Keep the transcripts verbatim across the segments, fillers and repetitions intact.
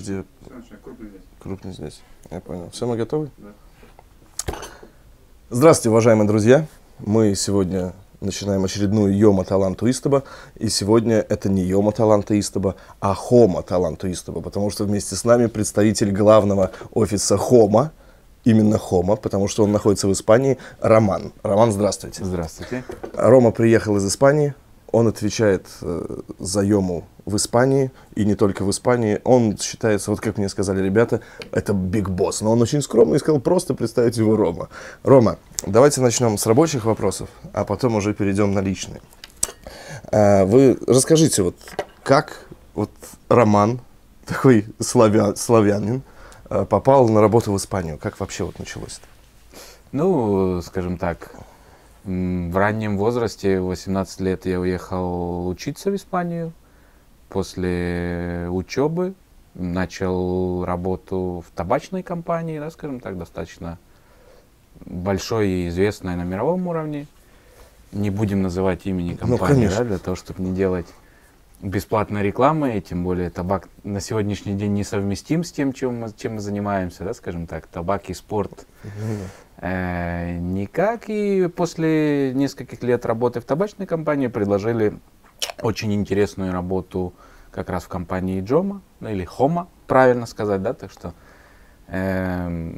где? Крупный здесь. Крупный здесь. Я понял. Все, мы готовы? Да. Здравствуйте, уважаемые друзья. Мы сегодня начинаем очередную Йома Таланту Истаба. И сегодня это не Йома Таланта Истаба, а Хома Таланту Истаба. Потому что вместе с нами представитель главного офиса Хома. Именно Хома, потому что он находится в Испании. Роман. Роман, здравствуйте. Здравствуйте. Рома приехал из Испании. Он отвечает э, за Йому в Испании, и не только в Испании. Он считается, вот как мне сказали ребята, это биг босс. Но он очень скромный и сказал просто представить его Рома. Рома, давайте начнем с рабочих вопросов, а потом уже перейдем на личные. А, вы расскажите, вот как вот Роман, такой славя, славянин, попал на работу в Испанию? Как вообще вот началось-то? Ну, скажем так, в раннем возрасте, в восемнадцать лет, я уехал учиться в Испанию. После учебы начал работу в табачной компании, да, скажем так, достаточно большой и известной на мировом уровне. Не будем называть имени компании, ну, да, для того, чтобы не делать бесплатной рекламы, и тем более табак на сегодняшний день несовместим с тем, чем мы, чем мы занимаемся, да, скажем так, табак и спорт. Э, никак. И после нескольких лет работы в табачной компании предложили очень интересную работу как раз в компании Джома, ну, или Хома, правильно сказать, да, так что э,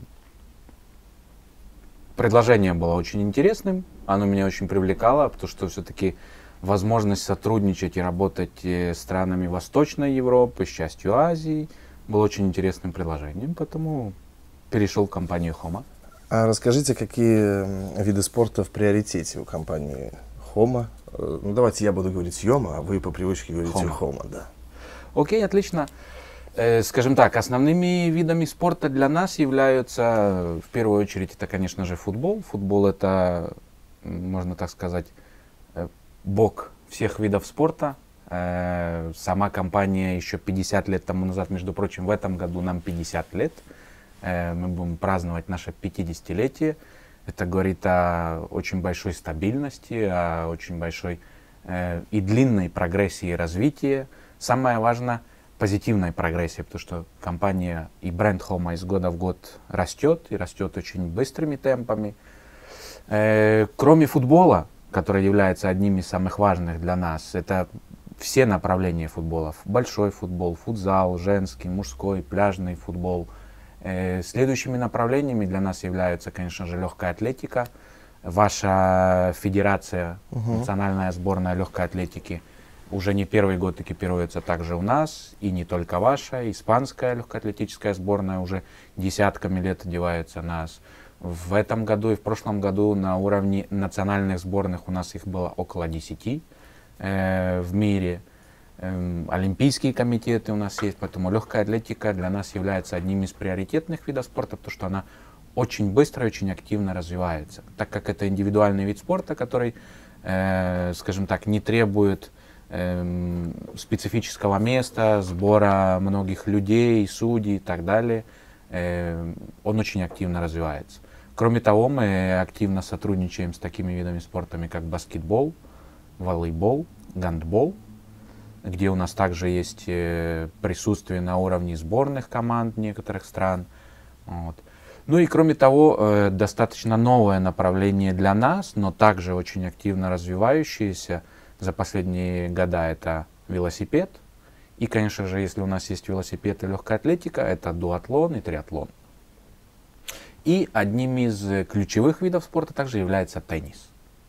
предложение было очень интересным, оно меня очень привлекало, потому что все-таки возможность сотрудничать и работать с странами Восточной Европы, с частью Азии, было очень интересным предложением, поэтому перешел в компанию Хома. А расскажите, какие виды спорта в приоритете у компании Хома? Ну, давайте я буду говорить Йома, а вы по привычке говорите Хома, Хома, да. Окей, отлично. Э, скажем так, основными видами спорта для нас являются, в первую очередь, это, конечно же, футбол. Футбол — это, можно так сказать, бог всех видов спорта. Э, сама компания еще пятьдесят лет тому назад, между прочим, в этом году нам пятьдесят лет. Э, мы будем праздновать наше пятидесятилетие. Это говорит о очень большой стабильности, о очень большой э, и длинной прогрессии и развитии. Самое важное — позитивной прогрессии, потому что компания и бренд Хома из года в год растет, и растет очень быстрыми темпами. Э, кроме футбола, который является одним из самых важных для нас, это все направления футбола. Большой футбол, футзал, женский, мужской, пляжный футбол. Следующими направлениями для нас являются, конечно же, легкая атлетика. Ваша федерация, uh-huh. национальная сборная легкой атлетики, уже не первый год экипируется также у нас, и не только ваша, испанская легкоатлетическая сборная уже десятками лет одевается у нас. В этом году и в прошлом году на уровне национальных сборных у нас их было около десяти э, в мире. Олимпийские комитеты у нас есть, поэтому легкая атлетика для нас является одним из приоритетных видов спорта, потому что она очень быстро и очень активно развивается. Так как это индивидуальный вид спорта, который, э, скажем так, не требует э, специфического места, сбора многих людей, судей и так далее, э, он очень активно развивается. Кроме того, мы активно сотрудничаем с такими видами спорта, как баскетбол, волейбол, гандбол, где у нас также есть э, присутствие на уровне сборных команд некоторых стран. Вот. Ну и кроме того, э, достаточно новое направление для нас, но также очень активно развивающееся за последние года — это велосипед. И, конечно же, если у нас есть велосипед и легкая атлетика, это дуатлон и триатлон. И одним из ключевых видов спорта также является теннис.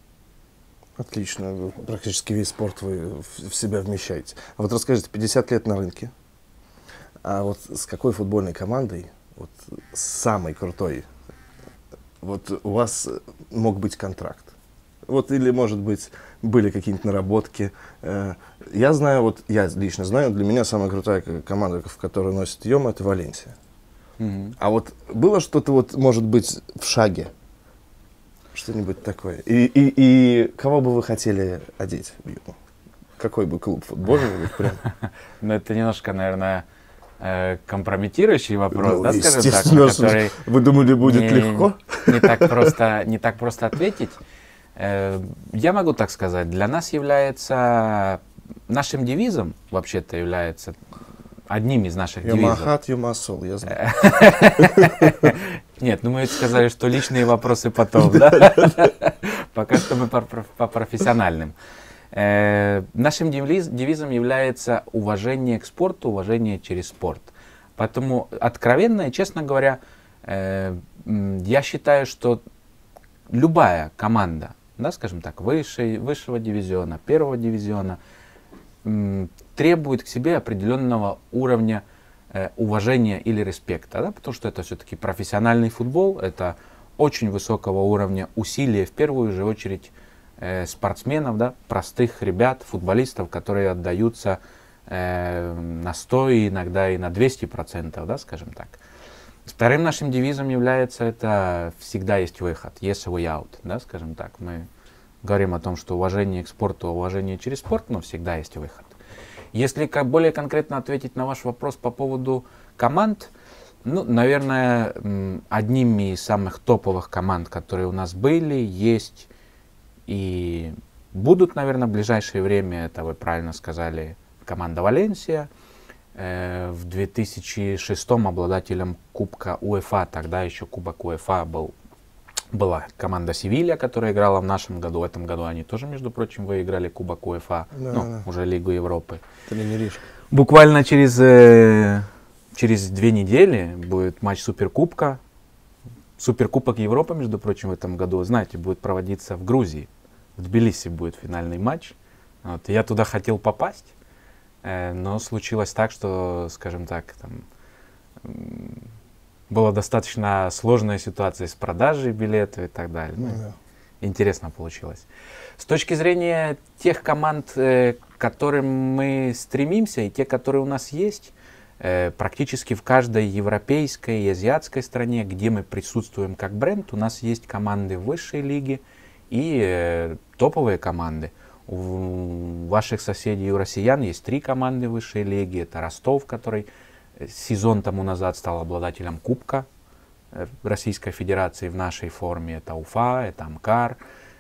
Отлично, практически весь спорт вы в себя вмещаете. А вот расскажите, пятьдесят лет на рынке, а вот с какой футбольной командой, вот самой крутой, вот у вас мог быть контракт? Вот или, может быть, были какие-нибудь наработки? Я знаю, вот я лично знаю, для меня самая крутая команда, в которой носит Йома, это Валенсия. Mm-hmm. А вот было что-то, вот, может быть, в шаге? Что-нибудь такое. И, и, и кого бы вы хотели одеть в Йому? Какой бы клуб футбольный? Прям? Ну, это немножко, наверное, компрометирующий вопрос, ну, да, скажем так, на который... Вы думали, будет не, легко? Не так просто, не так просто ответить. Я могу так сказать, для нас является, нашим девизом вообще-то является одним из наших You девизов. my heart, you my soul, я знаю. Нет, ну мы сказали, что личные вопросы потом, да? Пока что мы по профессиональным. Нашим девизом является уважение к спорту, уважение через спорт. Поэтому откровенно и честно говоря, я считаю, что любая команда, да, скажем так, выше, высшего дивизиона, первого дивизиона, требует к себе определенного уровня э, уважения или респекта, да, потому что это все-таки профессиональный футбол, это очень высокого уровня усилия, в первую же очередь, э, спортсменов, да, простых ребят, футболистов, которые отдаются э, на сто, иногда и на двести процентов, да, скажем так. Вторым нашим девизом является это «всегда есть выход», «yes way out», да, скажем так. Мы говорим о том, что уважение к спорту, уважение через спорт, но всегда есть выход. Если как более конкретно ответить на ваш вопрос по поводу команд, ну, наверное, одними из самых топовых команд, которые у нас были, есть и будут, наверное, в ближайшее время, это вы правильно сказали, команда «Валенсия». В две тысячи шестом обладателем Кубка УЕФА, тогда еще Кубок УЕФА был, была команда «Севилья», которая играла в нашем году. В этом году они тоже, между прочим, выиграли Кубок УЕФА, да, ну, да. уже Лигу Европы. Буквально через, э, через две недели будет матч Суперкубка. Суперкубок Европы, между прочим, в этом году, знаете, будет проводиться в Грузии. В Тбилиси будет финальный матч. Вот. Я туда хотел попасть. Но случилось так, что, скажем так, там, была достаточно сложная ситуация с продажей билетов и так далее. Ну, да. Интересно получилось. С точки зрения тех команд, к которым мы стремимся, и те, которые у нас есть, практически в каждой европейской и азиатской стране, где мы присутствуем как бренд, у нас есть команды высшей лиги и топовые команды. У ваших соседей, у россиян есть три команды высшей лиги. Это Ростов, который сезон тому назад стал обладателем Кубка Российской Федерации в нашей форме. Это Уфа, это Амкар.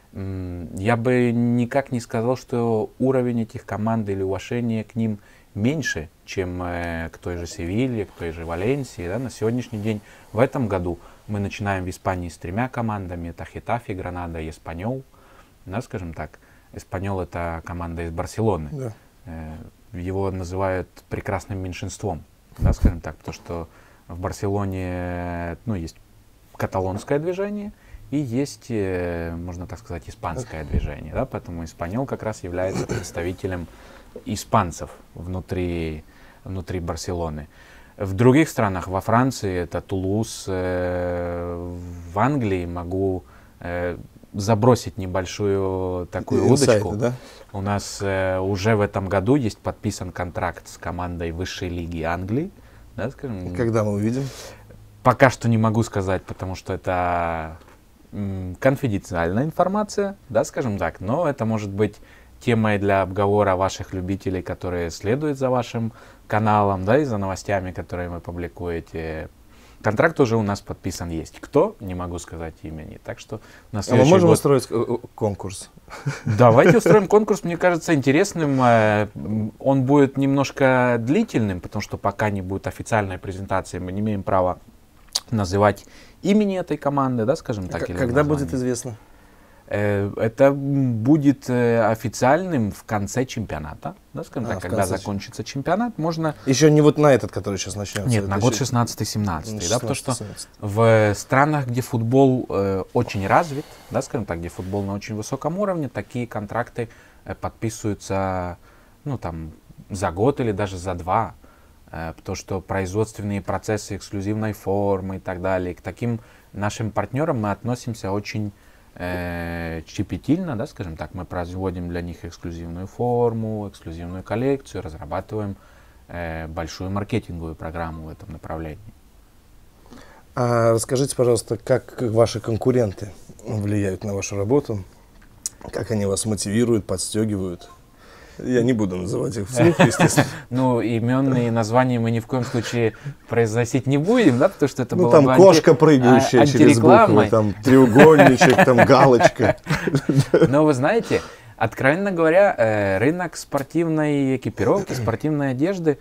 Я бы никак не сказал, что уровень этих команд или уважение к ним меньше, чем к той же Севилье, к той же Валенсии. Да? На сегодняшний день, в этом году, мы начинаем в Испании с тремя командами. Это Хетафе, Гранада и Эспаньол. Да, скажем так. Эспаньол — это команда из Барселоны. Да. Его называют прекрасным меньшинством, да, скажем так, потому что в Барселоне, ну, есть каталонское движение и есть, можно так сказать, испанское движение. Да, поэтому Эспаньол как раз является представителем испанцев внутри, внутри Барселоны. В других странах, во Франции, это Тулуз, в Англии могу забросить небольшую такую Инсайты, удочку. Да? У нас э, уже в этом году есть подписан контракт с командой высшей лиги Англии. Да, скажем. Когда мы увидим? Пока что не могу сказать, потому что это м, конфиденциальная информация, да, скажем так. Но это может быть темой для обговора ваших любителей, которые следуют за вашим каналом, да, и за новостями, которые вы публикуете. Контракт уже у нас подписан есть. Кто? Не могу сказать имени. Так что на а мы можем год... устроить конкурс? Давайте устроим конкурс. Мне кажется интересным. Он будет немножко длительным, потому что пока не будет официальной презентации, мы не имеем права называть имени этой команды, да, скажем так. Или когда будет известно? Это будет официальным в конце чемпионата, да, скажем а, так, когда закончится чемпионат, можно... Еще не вот на этот, который сейчас начнется. Нет, на год шестнадцатый-семнадцатый, да, потому что в странах, где футбол э, очень развит, да, скажем так, где футбол на очень высоком уровне, такие контракты э, подписываются, ну, там, за год или даже за два, э, потому что производственные процессы эксклюзивной формы и так далее, к таким нашим партнерам мы относимся очень Э, щепетильно, да, скажем так, мы производим для них эксклюзивную форму, эксклюзивную коллекцию, разрабатываем э, большую маркетинговую программу в этом направлении. А расскажите, пожалуйста, как ваши конкуренты влияют на вашу работу, как они вас мотивируют, подстегивают? Я не буду называть их вслух, естественно. Ну, именные названия мы ни в коем случае произносить не будем, да, потому что это было бы Ну, там кошка, прыгающая через буквы, там треугольничек, там галочка. Но вы знаете, откровенно говоря, рынок спортивной экипировки, спортивной одежды,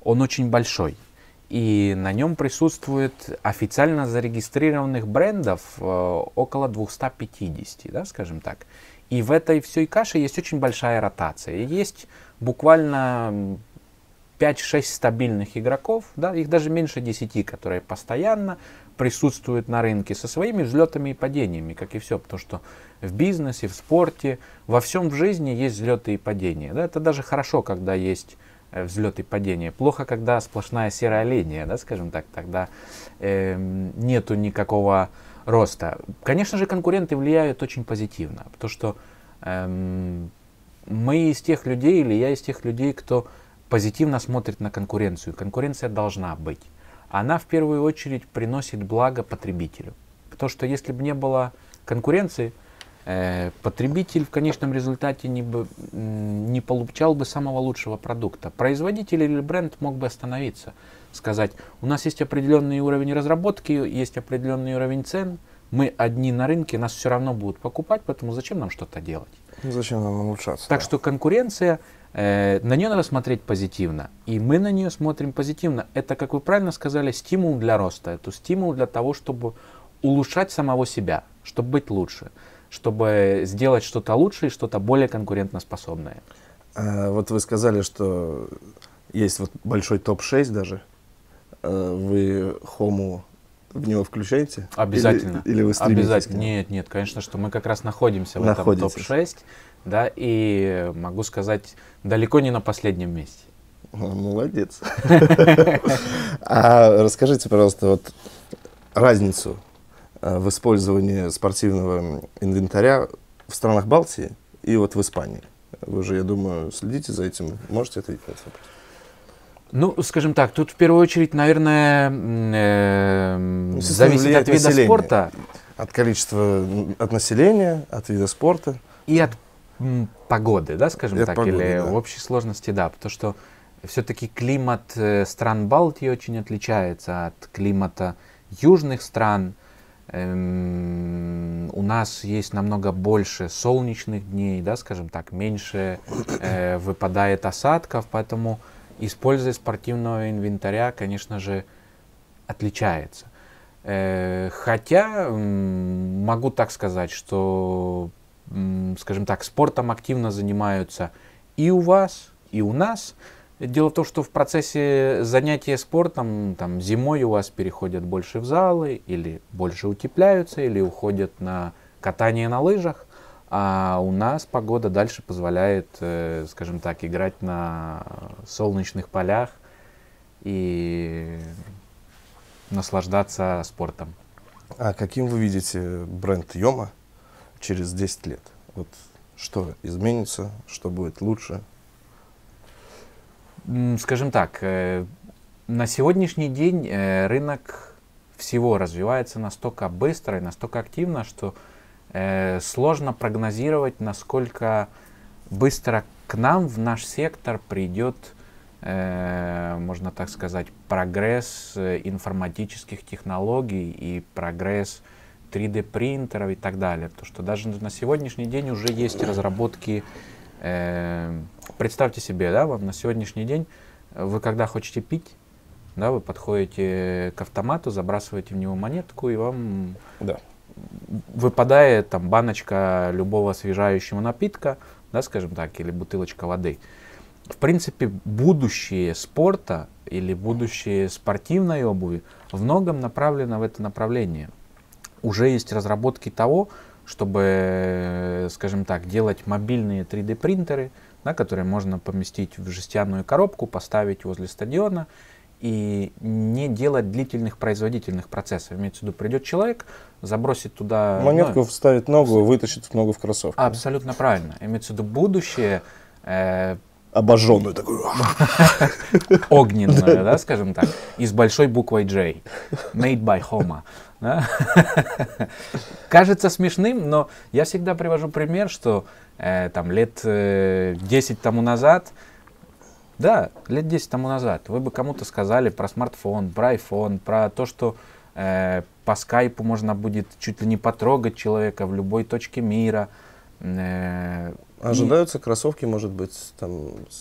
он очень большой. И на нем присутствует официально зарегистрированных брендов э, около двухсот пятидесяти, да, скажем так. И в этой всей каше есть очень большая ротация. И есть буквально пять-шесть стабильных игроков, да, их даже меньше десяти, которые постоянно присутствуют на рынке со своими взлетами и падениями, как и все. Потому что в бизнесе, в спорте, во всем в жизни есть взлеты и падения. Да. Это даже хорошо, когда есть взлет и падение. Плохо, когда сплошная серая линия, да, скажем так, тогда э, нету никакого роста. Конечно же, конкуренты влияют очень позитивно, потому что э, мы из тех людей, или я из тех людей, кто позитивно смотрит на конкуренцию. Конкуренция должна быть. Она в первую очередь приносит благо потребителю. Потому что если бы не было конкуренции, э, потребитель в конечном результате не, бы, не получал бы самого лучшего продукта. Производитель или бренд мог бы остановиться, сказать, у нас есть определенный уровень разработки, есть определенный уровень цен, мы одни на рынке, нас все равно будут покупать, поэтому зачем нам что-то делать? Зачем нам улучшаться? Так да. что конкуренция, э, на нее надо смотреть позитивно. И мы на нее смотрим позитивно. Это, как вы правильно сказали, стимул для роста. Это стимул для того, чтобы улучшать самого себя, чтобы быть лучше, чтобы сделать что-то лучше и что-то более конкурентоспособное. А, вот вы сказали, что есть вот большой топ шесть даже. А, вы Хому в него включаете? Обязательно. Или, или вы стремитесь? Обязательно. Нет, нет, конечно, что мы как раз находимся в Находитесь. этом топ шесть. Да, и могу сказать, далеко не на последнем месте. Молодец. А расскажите, пожалуйста, вот разницу в использовании спортивного инвентаря в странах Балтии и вот в Испании. Вы же, я думаю, следите за этим. Можете ответить на этот вопрос? Ну, скажем так, тут в первую очередь, наверное, э, зависит от вида население. спорта. От количества, от населения, от вида спорта. И от м, погоды, да, скажем И от так, погоды, или да. в общей сложности, да. Потому что все-таки климат э, стран Балтии очень отличается от климата южных стран. Эм, у нас есть намного больше солнечных дней, да, скажем так, меньше э, выпадает осадков, поэтому использование спортивного инвентаря, конечно же, отличается. Э, хотя м, могу так сказать, что, м, скажем так, спортом активно занимаются и у вас, и у нас. Дело в том, что в процессе занятия спортом там, зимой у вас переходят больше в залы, или больше утепляются, или уходят на катание на лыжах, а у нас погода дальше позволяет, э, скажем так, играть на солнечных полях и наслаждаться спортом. А каким вы видите бренд Йома через десять лет? Вот что изменится, что будет лучше? Скажем так, э, на сегодняшний день э, рынок всего развивается настолько быстро и настолько активно, что э, сложно прогнозировать, насколько быстро к нам в наш сектор придет, э, можно так сказать, прогресс информатических технологий и прогресс три дэ принтеров и так далее. Потому что даже на сегодняшний день уже есть разработки. Представьте себе, да, вам на сегодняшний день, вы когда хотите пить, да, вы подходите к автомату, забрасываете в него монетку, и вам Да. выпадает там баночка любого освежающего напитка, да, скажем так, или бутылочка воды. В принципе, будущее спорта или будущее спортивной обуви в многом направлено в это направление. Уже есть разработки того, чтобы, скажем так, делать мобильные три дэ принтеры, да, которые можно поместить в жестяную коробку, поставить возле стадиона и не делать длительных производительных процессов. Имеется в виду, придет человек, забросит туда... Монетку ну, вставит ногу, вытащит ногу в кроссовку. Абсолютно правильно. Имеется в виду будущее... Э, Обожженную такую. огненную, да, скажем так, и с большой буквой J. Made by Homo. Да? Кажется смешным, но я всегда привожу пример, что э, там лет э, десять тому назад, да, лет десять тому назад, вы бы кому-то сказали про смартфон, про iPhone, про то, что э, по скайпу можно будет чуть ли не потрогать человека в любой точке мира. Э, Ожидаются и... кроссовки, может быть, там, с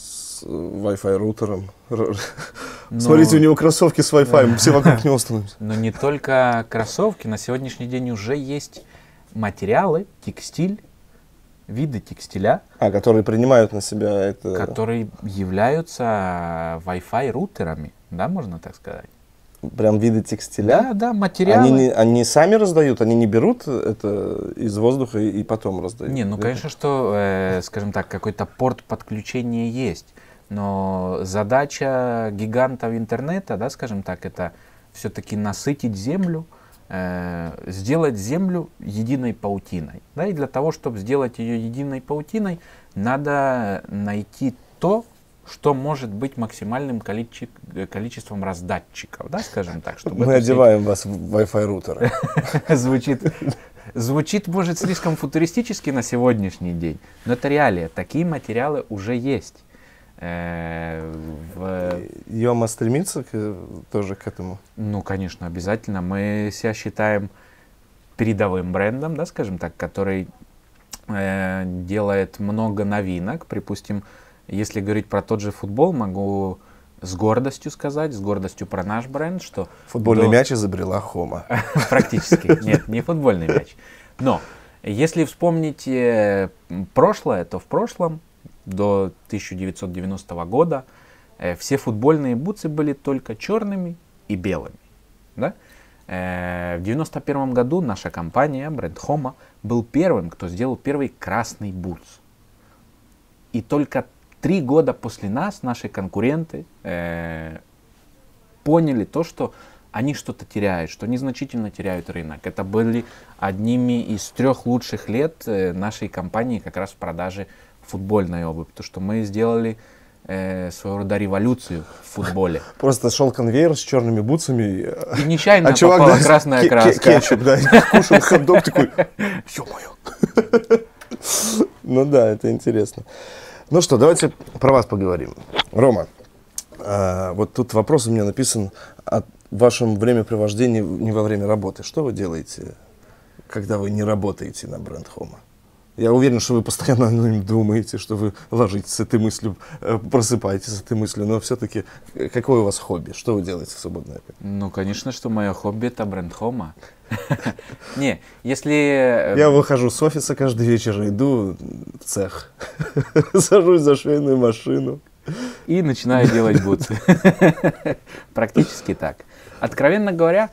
с Wi-Fi рутером. Но... Смотрите, у него кроссовки с Wi-Fi, все вокруг него становятся. Но не только кроссовки, на сегодняшний день уже есть материалы, текстиль, виды текстиля, а, которые принимают на себя это... которые являются Wi-Fi рутерами, да, можно так сказать. Прям виды текстиля? Да, да, материалы. Они, не, они сами раздают, они не берут это из воздуха и, и потом раздают? Не, ну, конечно, что, э, скажем так, какой-то порт подключения есть, но задача гигантов интернета, да, скажем так, это все-таки насытить землю, э, сделать землю единой паутиной. Да, и для того, чтобы сделать ее единой паутиной, надо найти то, что может быть максимальным количе количеством раздатчиков, да, скажем так. Чтобы мы одеваем вас в Wi-Fi рутеры. Звучит, звучит, может, слишком футуристически на сегодняшний день, но это реалия. Такие материалы уже есть. Э, в... Йома стремится к, тоже к этому? Ну, конечно, обязательно. Мы себя считаем передовым брендом, да, скажем так, который э, делает много новинок, припустим. Если говорить про тот же футбол, могу с гордостью сказать, с гордостью про наш бренд, что... Футбольный до... мяч изобрела Хома. Практически. Нет, не футбольный мяч. Но если вспомнить прошлое, то в прошлом, до тысяча девятьсот девяностого года, все футбольные бутсы были только черными и белыми. Да? В девяносто первом году наша компания, бренд Хома, был первым, кто сделал первый красный бутс. И только Три года после нас наши конкуренты э, поняли то, что они что-то теряют, что незначительно теряют рынок. Это были одними из трех лучших лет э, нашей компании как раз в продаже футбольной обуви. Потому что мы сделали э, своего рода революцию в футболе. Просто шел конвейер с черными бутсами. И нечаянно а попала чувак, да, красная краска. Кетчуп, да, кушал хот-дог такой, ё-моё. Ну да, это интересно. Ну что, давайте про вас поговорим. Рома, а, вот тут вопрос у меня написан о вашем времяпровождении не во время работы. Что вы делаете, когда вы не работаете на бренд Хома? Я уверен, что вы постоянно о нем думаете, что вы ложитесь с этой мыслью, просыпаетесь с этой мыслью, но все-таки какое у вас хобби? Что вы делаете в свободное время? Ну, конечно, что мое хобби — это бренд Хома. Не, если... Я выхожу с офиса каждый вечер, иду в цех, сажусь за швейную машину. И начинаю делать бутсы. Практически так. Откровенно говоря,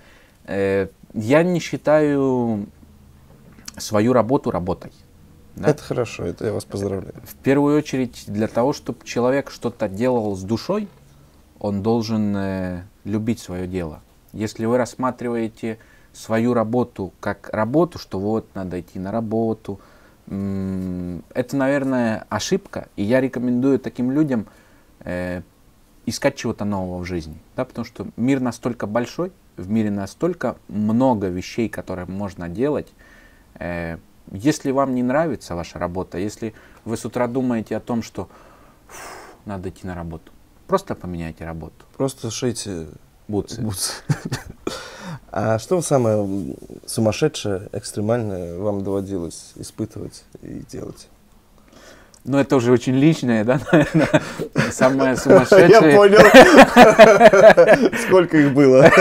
я не считаю свою работу работой. Да? Это хорошо, это я вас поздравляю. В первую очередь, для того, чтобы человек что-то делал с душой, он должен э, любить свое дело. Если вы рассматриваете свою работу как работу, что вот надо идти на работу, м- это, наверное, ошибка. И я рекомендую таким людям э, искать чего-то нового в жизни. Да? Потому что мир настолько большой, в мире настолько много вещей, которые можно делать. Э, Если вам не нравится ваша работа, если вы с утра думаете о том, что надо идти на работу, просто поменяйте работу. Просто шейте бутсы. бутсы. А что самое сумасшедшее, экстремальное вам доводилось испытывать и делать? Ну, это уже очень личное, да, наверное. Самое сумасшедшее... Я понял. Сколько их было?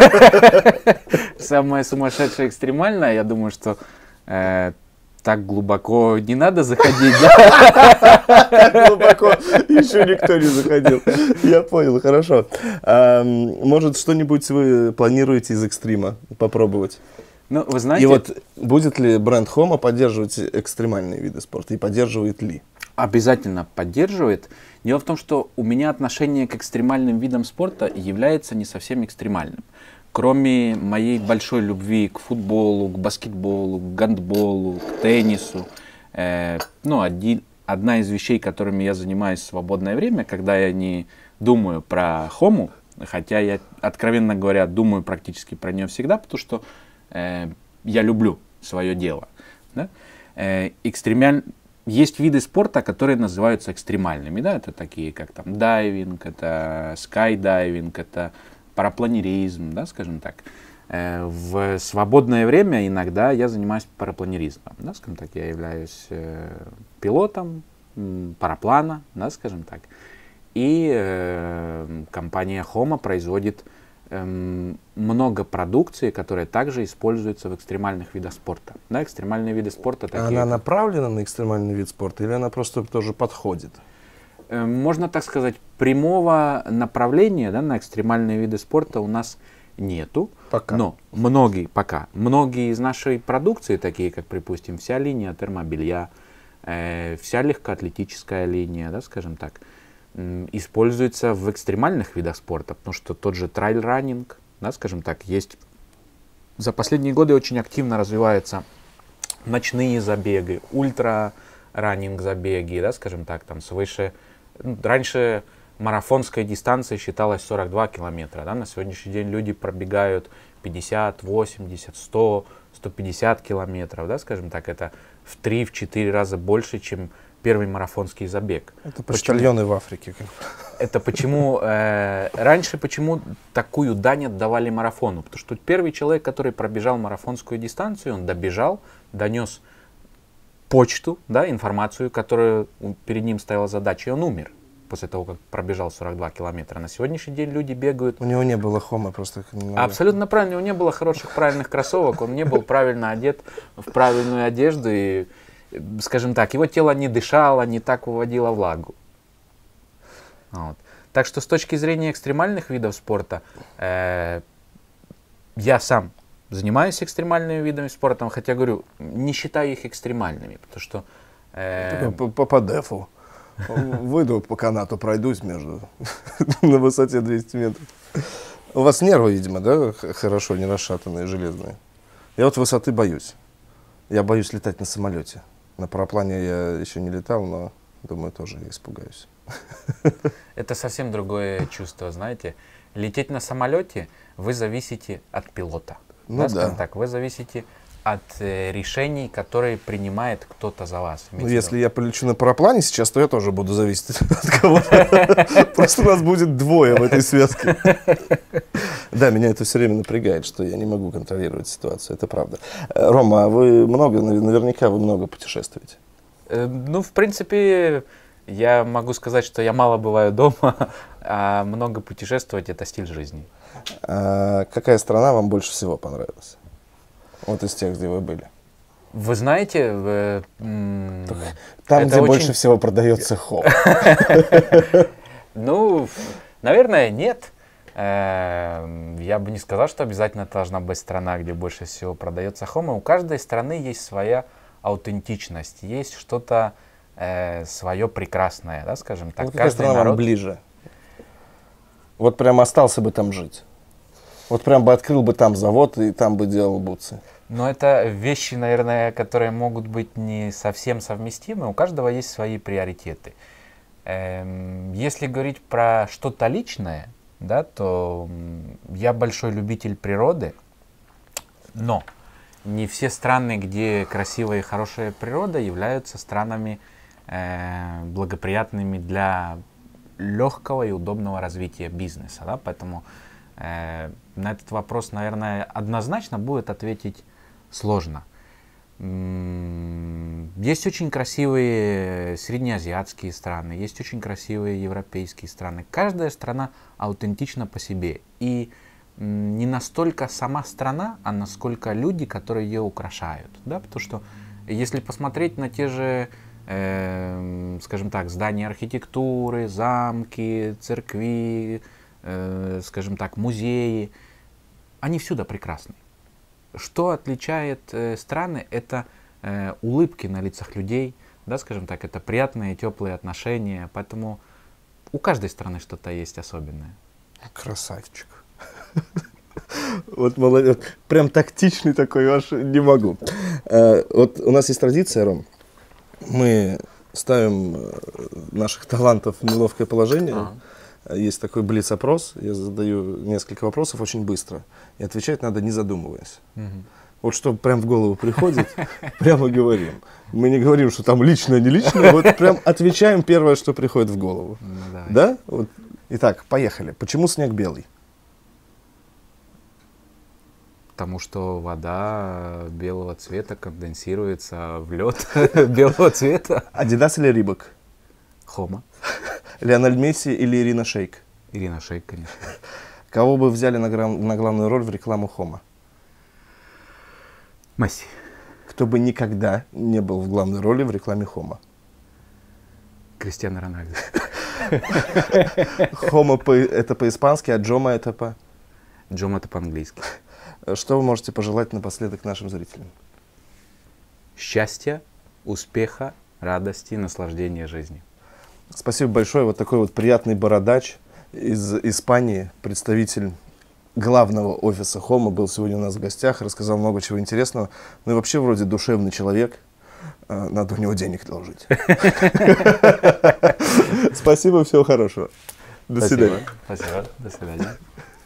Самое сумасшедшее, экстремальное, я думаю, что... Э, так глубоко не надо заходить, да? Так глубоко еще никто не заходил. Я понял, хорошо. А, может, что-нибудь вы планируете из экстрима попробовать? Ну, вы знаете... И вот будет ли бренд Хома поддерживать экстремальные виды спорта? И поддерживает ли? Обязательно поддерживает. Дело в том, что у меня отношение к экстремальным видам спорта является не совсем экстремальным. Кроме моей большой любви к футболу, к баскетболу, к гандболу, к теннису, э, ну, один, одна из вещей, которыми я занимаюсь в свободное время, когда я не думаю про Хому, хотя я, откровенно говоря, думаю практически про нее всегда, потому что э, я люблю свое дело. Да? Э, экстремаль... Есть виды спорта, которые называются экстремальными. Да? Это такие, как там дайвинг, это скайдайвинг, это парапланеризм, да, скажем так. Э, в свободное время иногда я занимаюсь парапланеризмом. Да, скажем так, я являюсь э, пилотом м, параплана, да, скажем так. И э, компания Хома производит э, много продукции, которая также используется в экстремальных видах спорта. Да, экстремальные виды спорта такие. Она как... направлена на экстремальный вид спорта или она просто тоже подходит? Э, можно так сказать, прямого направления, да, на экстремальные виды спорта у нас нету. Пока. Но многие, пока, многие из нашей продукции, такие как, припустим, вся линия термобелья, э, вся легкоатлетическая линия, да, скажем так, э, используется в экстремальных видах спорта, потому что тот же трейл-раннинг, да, скажем так, есть. За последние годы очень активно развиваются ночные забеги, ультра-раннинг забеги, да, скажем так, там свыше, ну, раньше марафонская дистанция считалась сорок два километра. Да? На сегодняшний день люди пробегают пятьдесят, восемьдесят, сто, сто пятьдесят километров. Да? Скажем так, это в три-четыре раза больше, чем первый марафонский забег. Это почтальоны в Африке. Это почему э, раньше почему такую дань отдавали марафону? Потому что первый человек, который пробежал марафонскую дистанцию, он добежал, донес почту, да, информацию, которая перед ним стояла задача, и он умер после того, как пробежал сорок два километра. На сегодняшний день люди бегают... У него не было хома просто. Абсолютно правильно. У него не было хороших, правильных кроссовок, он не был правильно одет в правильную одежду, и, скажем так, его тело не дышало, не так выводило влагу. Вот. Так что с точки зрения экстремальных видов спорта, э, я сам занимаюсь экстремальными видами спорта, хотя, говорю, не считаю их экстремальными, потому что... Э, по, по, по дефу. Выйду по канату, пройдусь между на высоте двести метров. У вас нервы, видимо, да, хорошо, не расшатанные, железные. Я вот высоты боюсь. Я боюсь летать на самолете. На параплане я еще не летал, но, думаю, тоже я испугаюсь. Это совсем другое чувство, знаете. Лететь на самолете вы зависите от пилота. Ну да, да. Так, вы зависите от э, решений, которые принимает кто-то за вас. Ну, если я полечу на параплане сейчас, то я тоже буду зависеть от кого-то. Просто у нас будет двое в этой связке. Да, меня это все время напрягает, что я не могу контролировать ситуацию, это правда. Рома, а вы много, наверняка вы много путешествуете? Ну, в принципе, я могу сказать, что я мало бываю дома, а много путешествовать — это стиль жизни. А какая страна вам больше всего понравилась? Вот из тех, где вы были. Вы знаете, э, там, где очень... больше всего продается хоп. Ну, наверное, нет. Я бы не сказал, что обязательно должна быть страна, где больше всего продается хома. У каждой страны есть своя аутентичность, есть что-то свое прекрасное, да, скажем так. Какая страна вам ближе? Вот прям остался бы там жить. Вот прям бы открыл бы там завод и там бы делал бутсы. Но это вещи, наверное, которые могут быть не совсем совместимы. У каждого есть свои приоритеты. Эм, если говорить про что-то личное, да, то я большой любитель природы, но не все страны, где красивая и хорошая природа, являются странами э, благоприятными для легкого и удобного развития бизнеса. Да? Поэтому э, на этот вопрос, наверное, однозначно будет ответить сложно. Есть очень красивые среднеазиатские страны, есть очень красивые европейские страны. Каждая страна аутентична по себе. И не настолько сама страна, а насколько люди, которые ее украшают. Да? Потому что если посмотреть на те же, э, скажем так, здания архитектуры, замки, церкви, э, скажем так, музеи, они всюду прекрасны. Что отличает э, страны, это э, улыбки на лицах людей, да, скажем так, это приятные, теплые отношения, поэтому у каждой страны что-то есть особенное. Красавчик. Вот молодец, прям тактичный такой, аж не могу. Вот у нас есть традиция, Ром, мы ставим наших талантов в неловкое положение. Есть такой блиц-опрос, я задаю несколько вопросов очень быстро, и отвечать надо не задумываясь. Угу. Вот что прям в голову приходит, прямо говорим. Мы не говорим, что там личное, не личное, вот прям отвечаем первое, что приходит в голову. Ну, да? Вот. Итак, поехали. Почему снег белый? Потому что вода белого цвета конденсируется в лед белого цвета. Адидас или Рибок? Хома. Лионель Месси или Ирина Шейк? Ирина Шейк, конечно. Кого бы взяли на, грам- на главную роль в рекламу Хома? Месси. Кто бы никогда не был в главной роли в рекламе Хома? Криштиану Рональду. Хома по- это по-испански, а Джома это по... Джом это по-английски. Что вы можете пожелать напоследок нашим зрителям? Счастья, успеха, радости, наслаждения жизнью. Спасибо большое. Вот такой вот приятный бородач из Испании, представитель главного офиса Хома, был сегодня у нас в гостях, рассказал много чего интересного. Ну и вообще вроде душевный человек. Надо у него денег должить. Спасибо, всего хорошего. До свидания. Спасибо. До свидания.